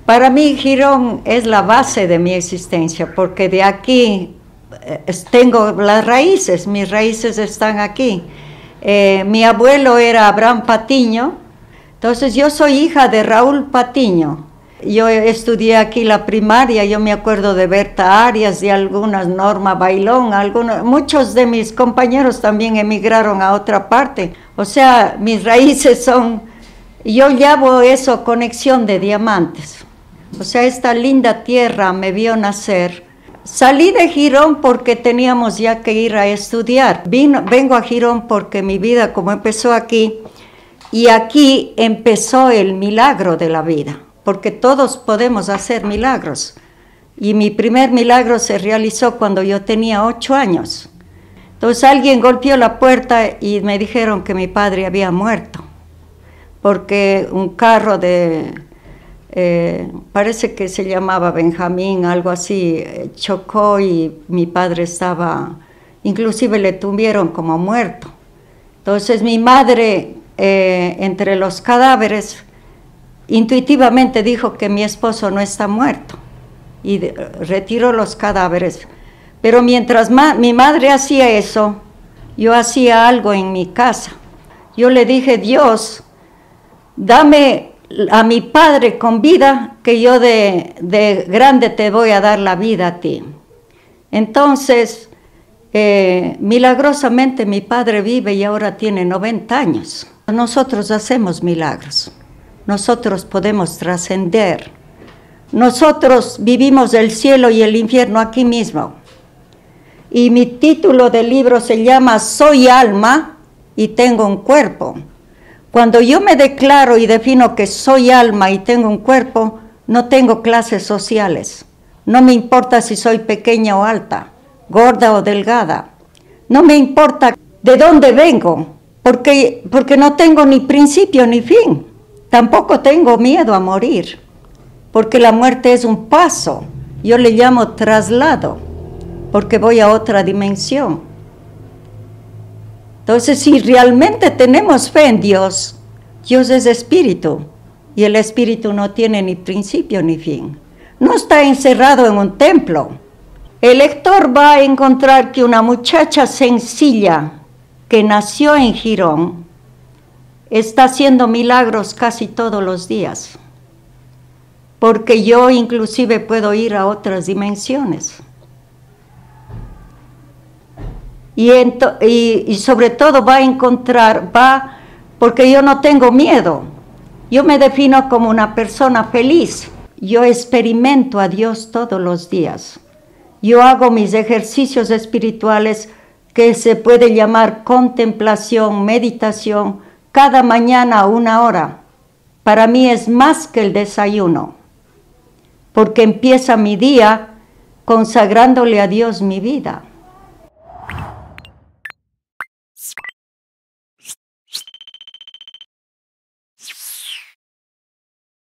Para mí Girón es la base de mi existencia, porque de aquí tengo las raíces, mis raíces están aquí. Mi abuelo era Abraham Patiño, entonces yo soy hija de Raúl Patiño. Yo estudié aquí la primaria, yo me acuerdo de Berta Arias, de algunas, Norma Bailón, muchos de mis compañeros también emigraron a otra parte. O sea, mis raíces son, yo llamo eso conexión de diamantes. O sea, esta linda tierra me vio nacer. Salí de Girón porque teníamos ya que ir a estudiar. Vengo a Girón porque mi vida, como empezó aquí, y aquí empezó el milagro de la vida, porque todos podemos hacer milagros. Y mi primer milagro se realizó cuando yo tenía 8 años. Entonces alguien golpeó la puerta y me dijeron que mi padre había muerto, porque un carro parece que se llamaba Benjamín, algo así, chocó y mi padre estaba, inclusive le tuvieron como muerto. Entonces mi madre, entre los cadáveres, intuitivamente dijo que mi esposo no está muerto y retiró los cadáveres. Pero mientras mi madre hacía eso, yo hacía algo en mi casa. Yo le dije, Dios, dame a mi padre con vida, que yo de grande te voy a dar la vida a ti. Entonces, milagrosamente mi padre vive y ahora tiene 90 años. Nosotros hacemos milagros, nosotros podemos trascender, nosotros vivimos el cielo y el infierno aquí mismo. Y mi título del libro se llama Soy alma y tengo un cuerpo. Cuando yo me declaro y defino que soy alma y tengo un cuerpo, no tengo clases sociales. No me importa si soy pequeña o alta, gorda o delgada. No me importa de dónde vengo, porque no tengo ni principio ni fin. Tampoco tengo miedo a morir, porque la muerte es un paso. Yo le llamo traslado, porque voy a otra dimensión. Entonces, si realmente tenemos fe en Dios, Dios es espíritu, y el espíritu no tiene ni principio ni fin. No está encerrado en un templo. El lector va a encontrar que una muchacha sencilla que nació en Girón está haciendo milagros casi todos los días, porque yo inclusive puedo ir a otras dimensiones. Y sobre todo va a encontrar, porque yo no tengo miedo. Yo me defino como una persona feliz. Yo experimento a Dios todos los días. Yo hago mis ejercicios espirituales que se puede llamar contemplación, meditación, cada mañana 1 hora. Para mí es más que el desayuno, porque empieza mi día consagrándole a Dios mi vida.